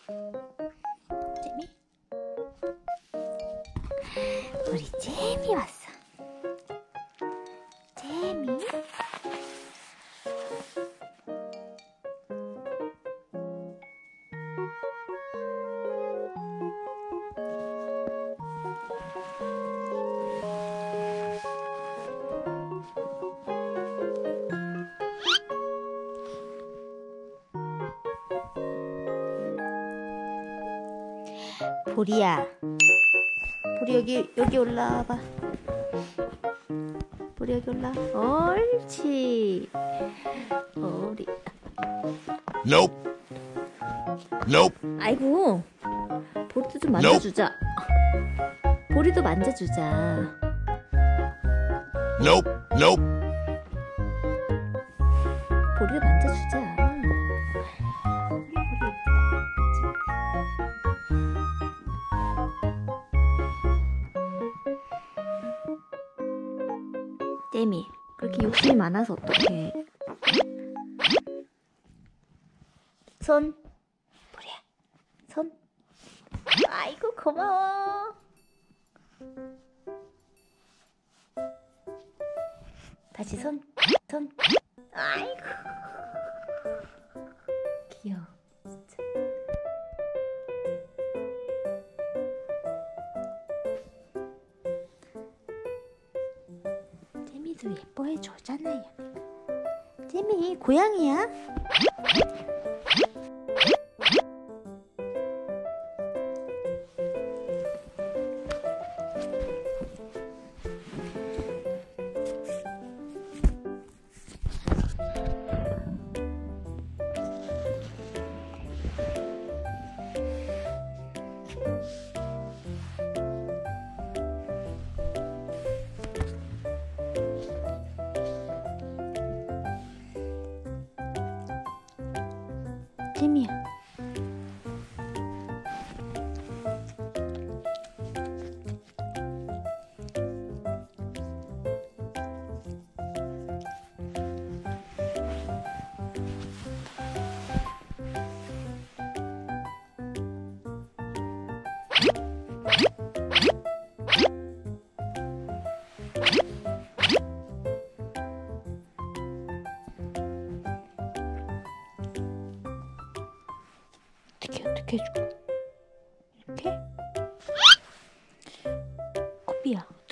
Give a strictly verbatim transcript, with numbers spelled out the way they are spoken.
재미? 우리 재미 왔어. 재미? 보리야, 보리 여기 여기 올라와봐. 보리 여기 올라. 옳지. 보리. Nope. Nope. 아이고, 보리도 좀 만져주자. 보리도 만져주자. Nope. Nope. 보리도 만져주자. 땜이 그렇게 욕심이 많아서 어떡해. 손. 보리야, 손. 아이고 고마워. 다시 손. 손. 아이고 귀여워 진짜. 재미도 예뻐해 주잖아요. 재미 고양이야? 재미야. 어떻게 어떻게 해줄까? 이렇게? 커피야.